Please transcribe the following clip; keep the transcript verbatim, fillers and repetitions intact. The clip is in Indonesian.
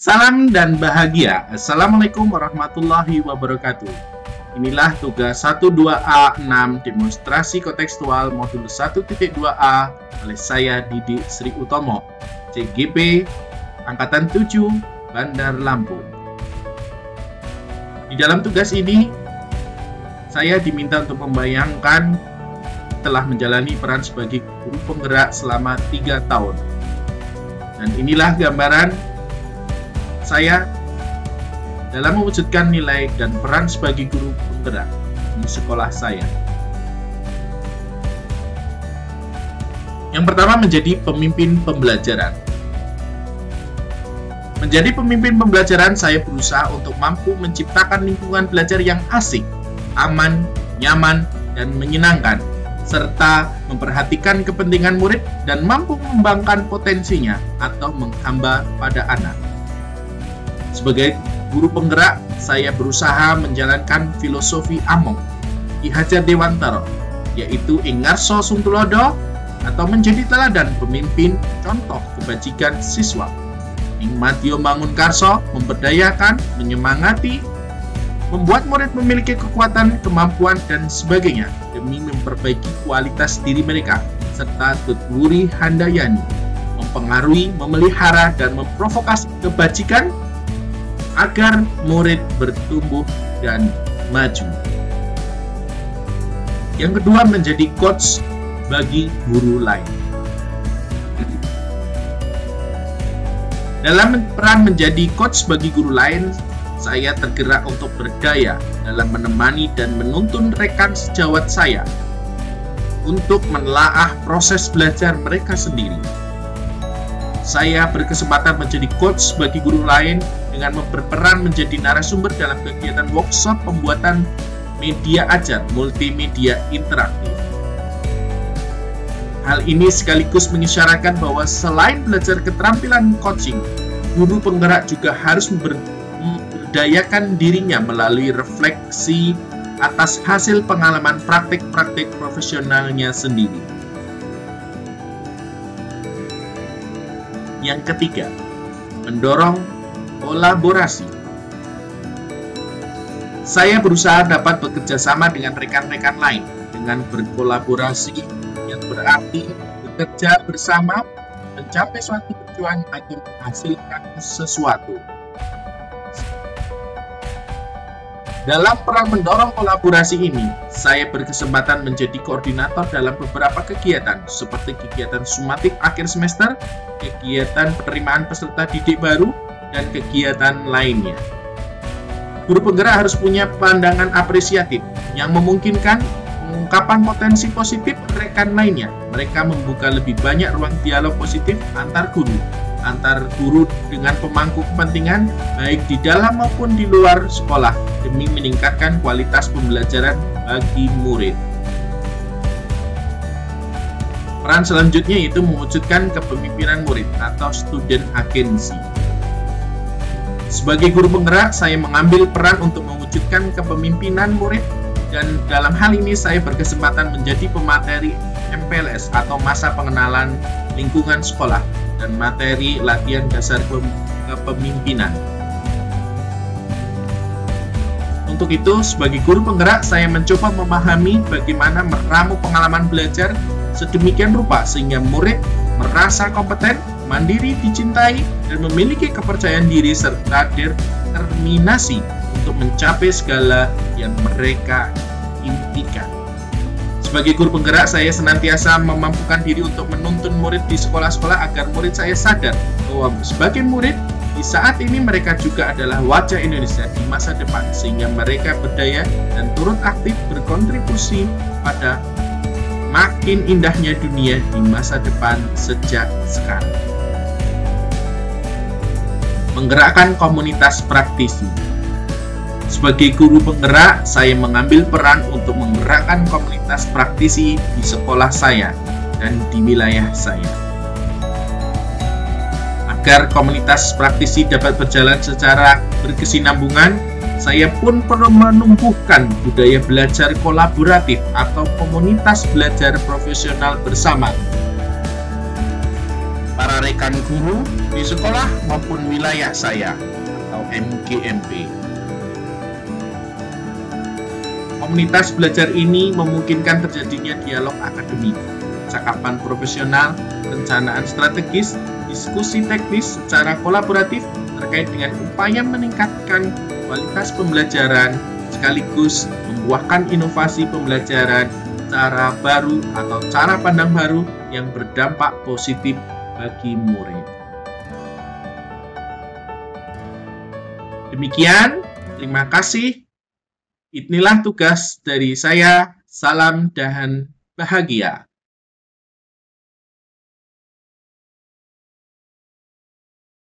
Salam dan bahagia. Assalamualaikum warahmatullahi wabarakatuh. Inilah tugas satu dua A enam demonstrasi kontekstual modul satu titik dua A oleh saya Didi Sri Utomo, C G P Angkatan tujuh, Bandar Lampung. Di dalam tugas ini, saya diminta untuk membayangkan telah menjalani peran sebagai guru penggerak selama tiga tahun. Dan inilah gambaran saya dalam mewujudkan nilai dan peran sebagai guru penggerak di sekolah saya. Yang pertama, menjadi pemimpin pembelajaran. Menjadi pemimpin pembelajaran, saya berusaha untuk mampu menciptakan lingkungan belajar yang asik, aman, nyaman, dan menyenangkan, serta memperhatikan kepentingan murid dan mampu mengembangkan potensinya atau menghamba pada anak. Sebagai guru penggerak, saya berusaha menjalankan filosofi Among Ki Hajar Dewantara, yaitu Ingarso Sungtulodo, atau menjadi teladan pemimpin contoh kebajikan siswa. Ing Madya Mangunkarso, memberdayakan, menyemangati, membuat murid memiliki kekuatan, kemampuan, dan sebagainya demi memperbaiki kualitas diri mereka, serta Tutwuri Handayani, mempengaruhi, memelihara, dan memprovokasi kebajikan agar murid bertumbuh dan maju. Yang kedua, menjadi coach bagi guru lain. Dalam peran menjadi coach bagi guru lain, saya tergerak untuk berdaya dalam menemani dan menuntun rekan sejawat saya untuk menelaah proses belajar mereka sendiri. Saya berkesempatan menjadi coach bagi guru lain dengan berperan menjadi narasumber dalam kegiatan workshop pembuatan media ajar multimedia interaktif. Hal ini sekaligus mengisyaratkan bahwa selain belajar keterampilan coaching, guru penggerak juga harus memberdayakan dirinya melalui refleksi atas hasil pengalaman praktik-praktik profesionalnya sendiri. Yang ketiga, mendorong kolaborasi. Saya berusaha dapat bekerja sama dengan rekan-rekan lain dengan berkolaborasi yang berarti bekerja bersama mencapai suatu tujuan agar menghasilkan sesuatu. Dalam peran mendorong kolaborasi ini, saya berkesempatan menjadi koordinator dalam beberapa kegiatan seperti kegiatan sumatif akhir semester, kegiatan penerimaan peserta didik baru, dan kegiatan lainnya. Guru penggerak harus punya pandangan apresiatif yang memungkinkan pengungkapan potensi positif rekan lainnya. Mereka membuka lebih banyak ruang dialog positif antar guru, antar guru dengan pemangku kepentingan, baik di dalam maupun di luar sekolah, demi meningkatkan kualitas pembelajaran bagi murid. Peran selanjutnya yaitu mewujudkan kepemimpinan murid atau student agency. Sebagai guru penggerak, saya mengambil peran untuk mewujudkan kepemimpinan murid, dan dalam hal ini saya berkesempatan menjadi pemateri M P L S atau masa pengenalan lingkungan sekolah dan materi latihan dasar kepemimpinan. Untuk itu, sebagai guru penggerak, saya mencoba memahami bagaimana meramu pengalaman belajar sedemikian rupa sehingga murid merasa kompeten, mandiri, dicintai, dan memiliki kepercayaan diri serta determinasi untuk mencapai segala yang mereka impikan. Sebagai guru penggerak, saya senantiasa memampukan diri untuk menuntun murid di sekolah-sekolah agar murid saya sadar bahwa sebagai murid, di saat ini mereka juga adalah wajah Indonesia di masa depan, sehingga mereka berdaya dan turut aktif berkontribusi pada makin indahnya dunia di masa depan sejak sekarang. Menggerakkan komunitas praktisi. Sebagai guru penggerak, saya mengambil peran untuk menggerakkan komunitas praktisi di sekolah saya dan di wilayah saya. Agar komunitas praktisi dapat berjalan secara berkesinambungan, saya pun perlu menumbuhkan budaya belajar kolaboratif atau komunitas belajar profesional bersama. Para rekan guru di sekolah maupun wilayah saya atau M G M P. Komunitas belajar ini memungkinkan terjadinya dialog akademik, percakapan profesional, perencanaan strategis, diskusi teknis secara kolaboratif terkait dengan upaya meningkatkan kualitas pembelajaran sekaligus membuahkan inovasi pembelajaran, cara baru atau cara pandang baru yang berdampak positif bagi murid. Demikian, terima kasih. Inilah tugas dari saya. Salam dan bahagia.